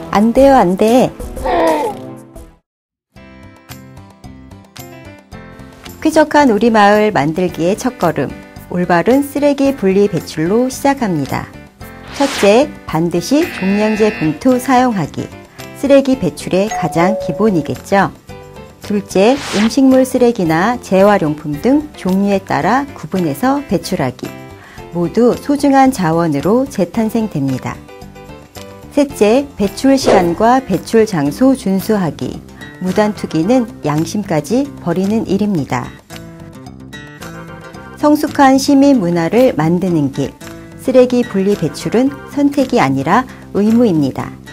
안 돼요, 안 돼. 쾌적한 우리 마을 만들기의 첫걸음, 올바른 쓰레기 분리 배출로 시작합니다. 첫째, 반드시 종량제 봉투 사용하기. 쓰레기 배출의 가장 기본이겠죠. 둘째, 음식물 쓰레기나 재활용품 등 종류에 따라 구분해서 배출하기. 모두 소중한 자원으로 재탄생됩니다. 셋째, 배출 시간과 배출 장소 준수하기. 무단 투기는 양심까지 버리는 일입니다. 성숙한 시민 문화를 만드는 길. 쓰레기 분리 배출은 선택이 아니라 의무입니다.